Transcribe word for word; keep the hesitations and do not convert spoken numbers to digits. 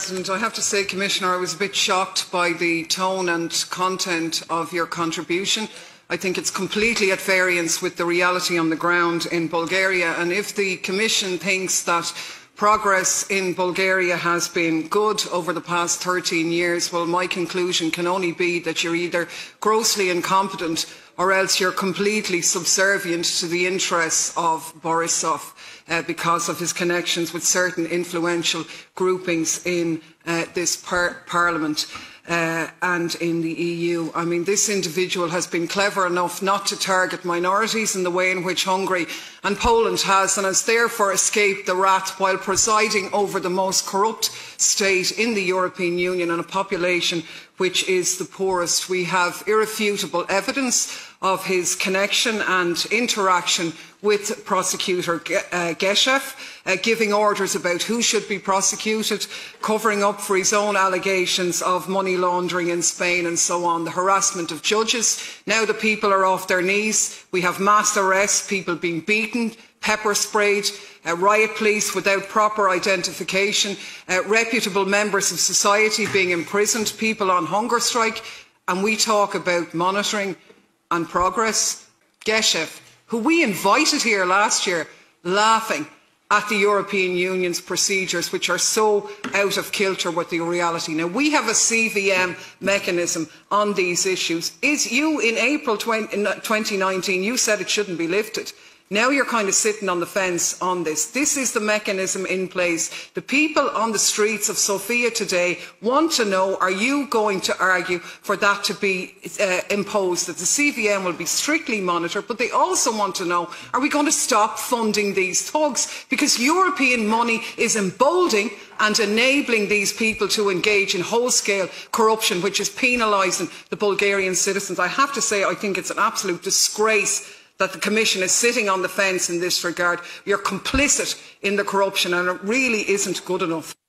I have to say, Commissioner, I was a bit shocked by the tone and content of your contribution. I think it's completely at variance with the reality on the ground in Bulgaria, and if the Commission thinks that progress in Bulgaria has been good over the past thirteen years, well, my conclusion can only be that you're either grossly incompetent or else you're completely subservient to the interests of Borisov uh, because of his connections with certain influential groupings in uh, this par Parliament. Uh, and in the E U. I mean, this individual has been clever enough not to target minorities in the way in which Hungary and Poland has, and has therefore escaped the wrath while presiding over the most corrupt state in the European Union and a population which is the poorest. We have irrefutable evidence of his connection and interaction with prosecutor uh, Geshev, uh, giving orders about who should be prosecuted, covering up for his own allegations of money laundering in Spain and so on, the harassment of judges. Now the people are off their knees. We have mass arrests, people being beaten, pepper sprayed, uh, riot police without proper identification, uh, reputable members of society being imprisoned, people on hunger strike, and we talk about monitoring and progress. Geshev, who we invited here last year, laughing at the European Union's procedures, which are so out of kilter with the reality. Now, we have a C V M mechanism on these issues. Is you, in April twenty nineteen, you said it shouldn't be lifted. Now you're kind of sitting on the fence on this. This is the mechanism in place. The people on the streets of Sofia today want to know, are you going to argue for that to be uh, imposed, that the C V M will be strictly monitored, but they also want to know, are we going to stop funding these thugs? Because European money is emboldening and enabling these people to engage in whole-scale corruption, which is penalising the Bulgarian citizens. I have to say, I think it's an absolute disgrace that the Commission is sitting on the fence in this regard. You're complicit in the corruption, and it really isn't good enough.